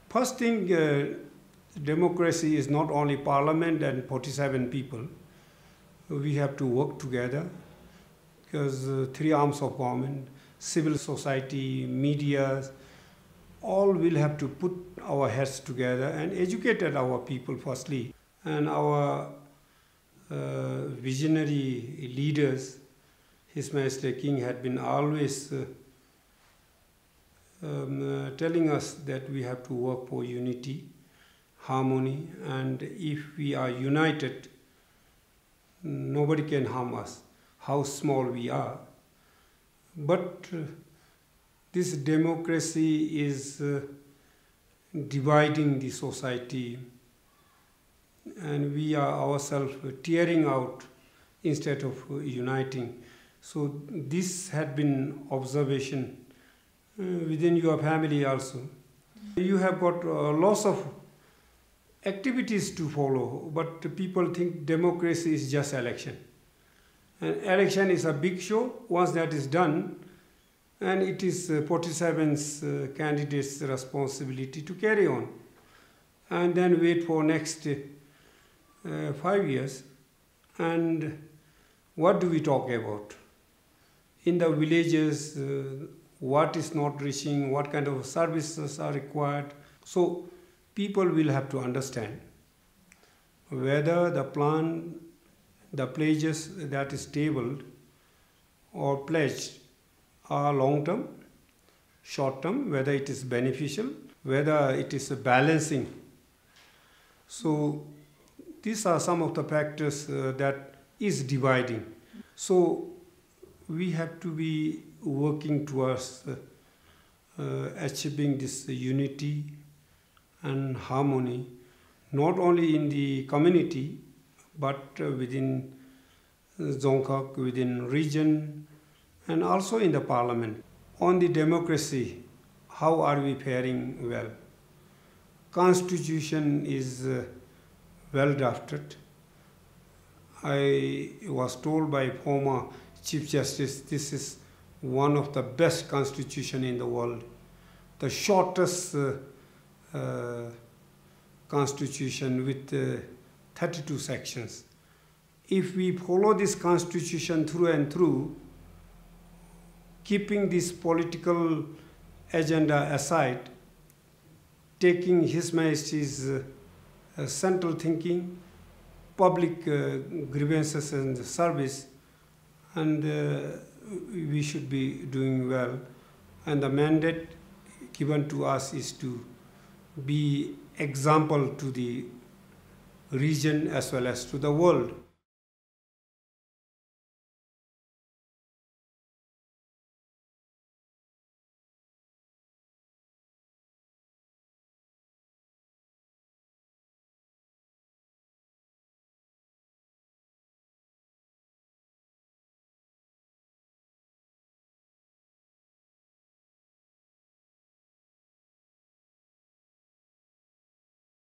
First thing, democracy is not only parliament and 47 people. We have to work together because three arms of government, civil society, media, all will have to put our heads together and educate our people firstly. And our visionary leaders, His Majesty King had been always telling us that we have to work for unity, harmony, and if we are united, nobody can harm us, how small we are. But this democracy is dividing the society, and we are ourselves tearing out instead of uniting. So this had been observation within your family also. You have got lots of activities to follow, but people think democracy is just election. And election is a big show. Once that is done, and it is 47's candidates' responsibility to carry on. And then wait for next 5 years. And what do we talk about? In the villages, what is not reaching, what kind of services are required. So people will have to understand whether the plan, the pledges that is tabled or pledged are long-term, short-term, whether it is beneficial, whether it is balancing. So these are some of the factors that is dividing. So we have to be working towards achieving this unity and harmony, not only in the community, but within Dzongkhag, within region, and also in the parliament. On the democracy, how are we faring well? Constitution is well drafted. I was told by former Chief Justice, this is one of the best constitution in the world, the shortest constitution with 32 sections. If we follow this constitution through and through, keeping this political agenda aside, taking His Majesty's central thinking, public grievances and service, and we should be doing well. And the mandate given to us is to be example to the region as well as to the world.